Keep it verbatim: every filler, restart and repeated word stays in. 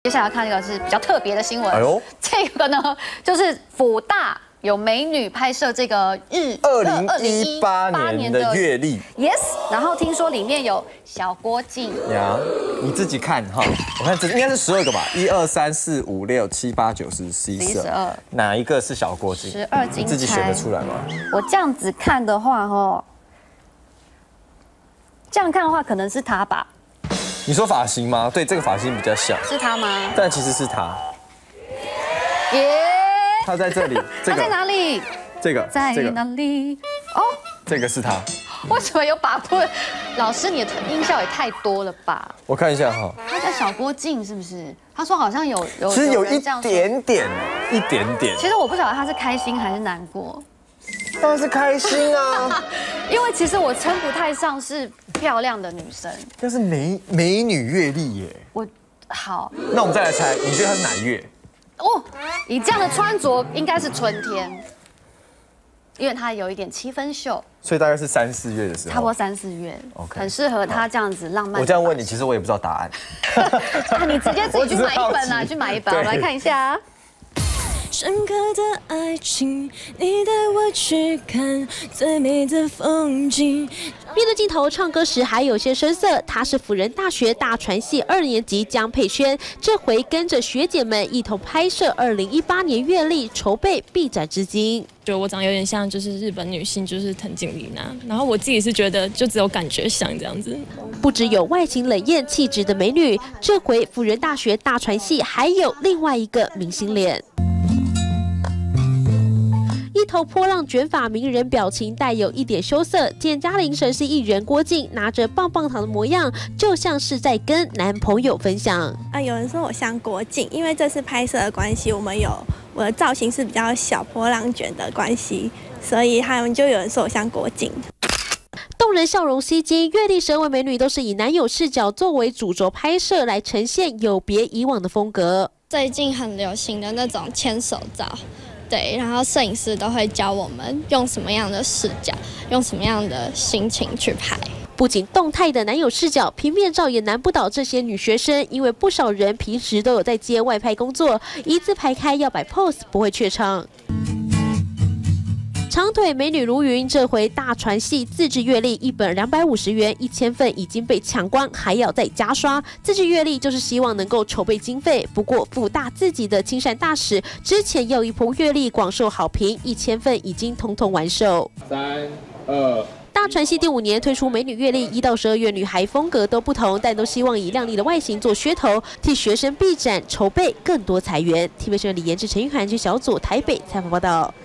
接下来看这个是比较特别的新闻。 哎呦， 这个呢就是辅大有美女拍摄这个日二零一八年的月历 ，yes。然后听说里面有小郭靖呀，你自己看哈，我看这应该是十二个吧，一二三四五六七八九十十一十二，哪一个是小郭靖？ 十二金钗， 自己选得出来吗？ 我这样子看的话，哈，这样看的话可能是他吧。 你说发型吗？对，这个发型比较像， 是他吗？ 但其实是他。 耶！ 他在这里，这个他在哪里？ 这个在哪里？哦， 这个是他。 为什么有把对？老师，你的音效也太多了吧？ 我看一下哈。 他叫小郭靖是不是？他说好像有有， 其实有一点点，一点点。 其实我不晓得他是开心还是难过。 当然是开心啊， 因为其实我称不太上是漂亮的女生， 但是美美女阅历耶。 我好， 那我们再来猜，你觉得她是哪一月？ 哦，以这样的穿着应该是春天，因为她有一点七分袖， 所以大概是三四月的时候， 差不多三四月 ，OK， 很适合她这样子浪漫。 我这样问你，其实我也不知道答案。 啊，你直接自己去买一本啊，去买一本，我们来看一下。 深刻的爱情，你带我去看最美的风景。面对镜头唱歌时还有些生涩，她是辅仁大学大传系二年级江佩萱，这回跟着学姐们一同拍摄二零一八年月历，筹备毕展至今。 就我长得有点像，就是日本女性，就是藤井丽娜。然后我自己是觉得，就只有感觉像这样子。 不只有外形冷艳气质的美女，这回辅仁大学大传系还有另外一个明星脸。 一头波浪卷发名人，表情带有一点羞涩。见嘉玲神是艺人郭靖拿着棒棒糖的模样，就像是在跟男朋友分享。 啊，有人说我像郭靖，因为这次拍摄的关系，我们有我的造型是比较小波浪卷的关系，所以他们就有人说我像郭靖。 动人笑容吸睛，阅历十位美女都是以男友视角作为主轴拍摄，来呈现有别以往的风格。 最近很流行的那种牵手照。 对，然后摄影师都会教我们用什么样的视角，用什么样的心情去拍。 不仅动态的男友视角，平面照也难不倒这些女学生，因为不少人平时都有在接外拍工作，一字排开要摆 pose， 不会怯场。 长腿美女如云，这回大传系自制月历一本两百五十元，一千份已经被抢光，还要再加刷。自制月历就是希望能够筹备经费。不过辅大自己的亲善大使之前有一波月历广受好评，一千份已经通通完售。 三二。 大传系第五年推出美女月历，一到十二月女孩风格都不同，但都希望以靓丽的外形做噱头，替学生毕展筹备更多财源。T V B 新闻李延志、陈玉涵及小组台北采访报道。